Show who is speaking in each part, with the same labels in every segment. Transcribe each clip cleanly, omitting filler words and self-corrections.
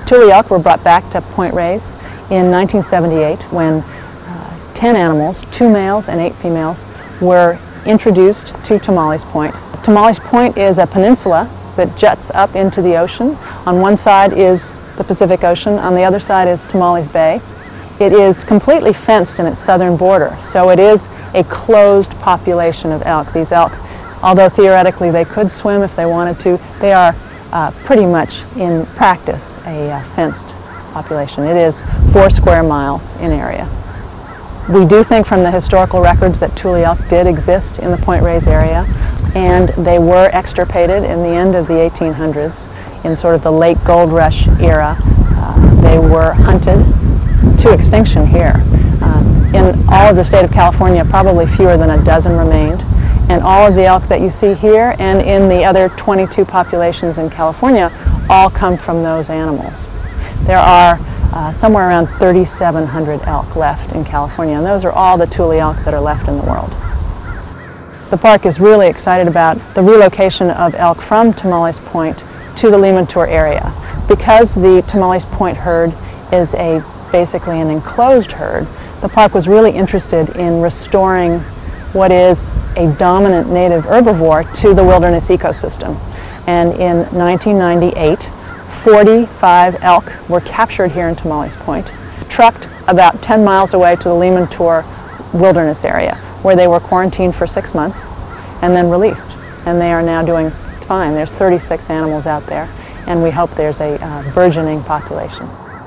Speaker 1: Tule elk were brought back to Point Reyes in 1978 when 10 animals, 2 males and 8 females, were introduced to Tamales Point. Tamales Point is a peninsula that juts up into the ocean. On one side is the Pacific Ocean, on the other side is Tamales Bay. It is completely fenced in its southern border, so it is a closed population of elk. These elk, although theoretically they could swim if they wanted to, they are pretty much in practice a fenced population. It is 4 square miles in area. We do think from the historical records that Tule elk did exist in the Point Reyes area, and they were extirpated in the end of the 1800s in sort of the late gold rush era. They were hunted to extinction here. In all of the state of California, probably fewer than a dozen remained, and all of the elk that you see here and in the other 22 populations in California all come from those animals. There are somewhere around 3,700 elk left in California, and those are all the Tule elk that are left in the world. The park is really excited about the relocation of elk from Tamales Point to the Limantour area. Because the Tamales Point herd is basically an enclosed herd, the park was really interested in restoring what is a dominant native herbivore to the wilderness ecosystem. And in 1998, 45 elk were captured here in Tamales Point, trucked about 10 miles away to the Limantour wilderness area, where they were quarantined for 6 months and then released. And they are now doing fine. There's 36 animals out there, and we hope there's a burgeoning population.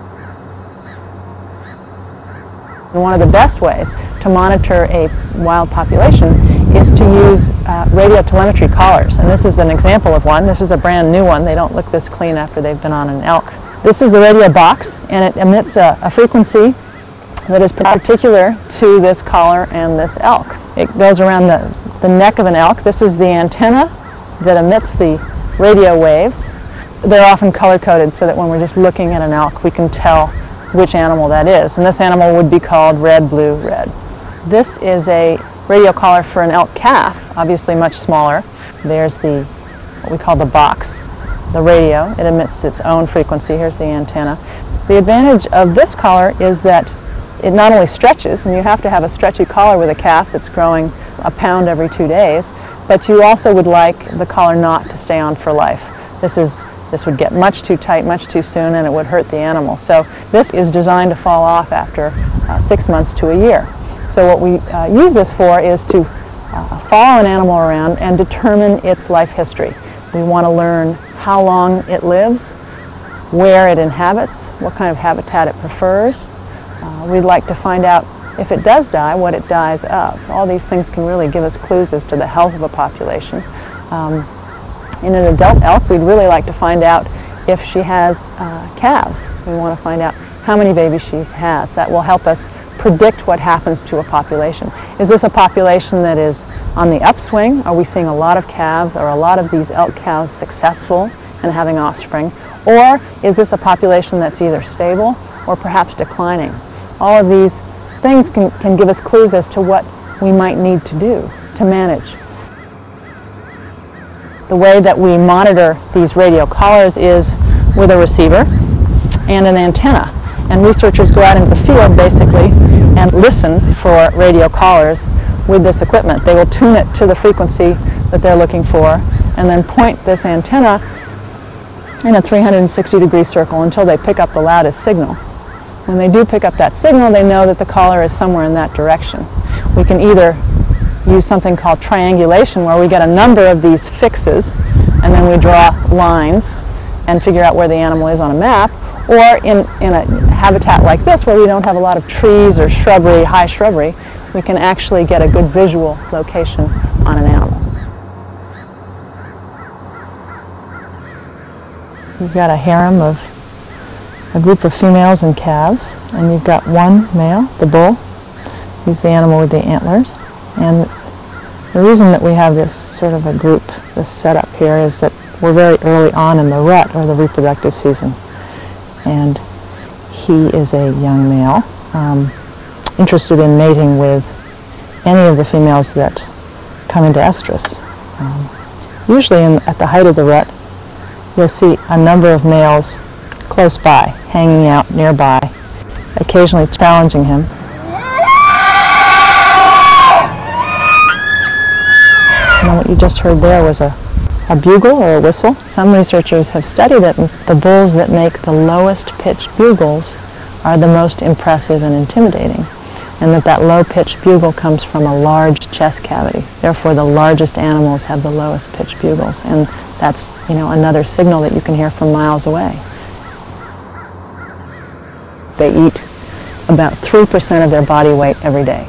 Speaker 1: And one of the best ways to monitor a wild population is to use radio telemetry collars. And this is an example of one. This is a brand new one. They don't look this clean after they've been on an elk. This is the radio box, and it emits a frequency that is particular to this collar and this elk. It goes around the neck of an elk. This is the antenna that emits the radio waves. They're often color-coded so that when we're just looking at an elk, we can tell which animal that is. And this animal would be called red, blue, red. This is a radio collar for an elk calf, obviously much smaller. There's what we call the box, the radio. It emits its own frequency. Here's the antenna. The advantage of this collar is that it not only stretches, and you have to have a stretchy collar with a calf that's growing a pound every 2 days, but you also would like the collar not to stay on for life. This would get much too tight, much too soon, and it would hurt the animal. So this is designed to fall off after 6 months to a year. So what we use this for is to follow an animal around and determine its life history. We want to learn how long it lives, where it inhabits, what kind of habitat it prefers. We'd like to find out, if it does die, what it dies of. All these things can really give us clues as to the health of a population. In an adult elk, we'd really like to find out if she has calves. We want to find out how many babies she has. That will help us predict what happens to a population. Is this a population that is on the upswing? Are we seeing a lot of calves? Are a lot of these elk cows successful in having offspring? Or is this a population that's either stable or perhaps declining? All of these things can give us clues as to what we might need to do to manage. The way that we monitor these radio collars is with a receiver and an antenna. And researchers go out into the field basically and listen for radio collars with this equipment. They will tune it to the frequency that they're looking for and then point this antenna in a 360-degree circle until they pick up the loudest signal. When they do pick up that signal, they know that the collar is somewhere in that direction. We can either use something called triangulation, where we get a number of these fixes and then we draw lines and figure out where the animal is on a map, or in a habitat like this where we don't have a lot of trees or shrubbery, high shrubbery, we can actually get a good visual location on an animal. You've got a harem of a group of females and calves, and you've got one male, the bull. He's the animal with the antlers. And the reason that we have this sort of a group, this setup here, is that we're very early on in the rut, or the reproductive season. And he is a young male, interested in mating with any of the females that come into estrus. Usually at the height of the rut, you'll see a number of males close by, hanging out nearby, occasionally challenging him. And what you just heard there was a bugle or a whistle. Some researchers have studied it, and the bulls that make the lowest pitched bugles are the most impressive and intimidating, and that low-pitched bugle comes from a large chest cavity. Therefore, the largest animals have the lowest pitched bugles, and that's, another signal that you can hear from miles away. They eat about 3% of their body weight every day.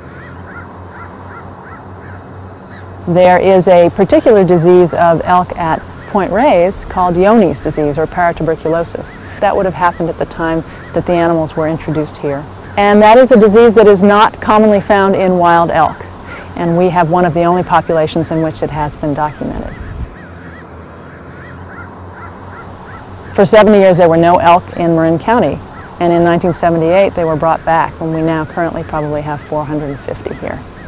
Speaker 1: There is a particular disease of elk at Point Reyes called Johne's disease, or paratuberculosis. That would have happened at the time that the animals were introduced here. And that is a disease that is not commonly found in wild elk. And we have one of the only populations in which it has been documented. For 70 years there were no elk in Marin County. And in 1978 they were brought back, and we now currently probably have 450 here.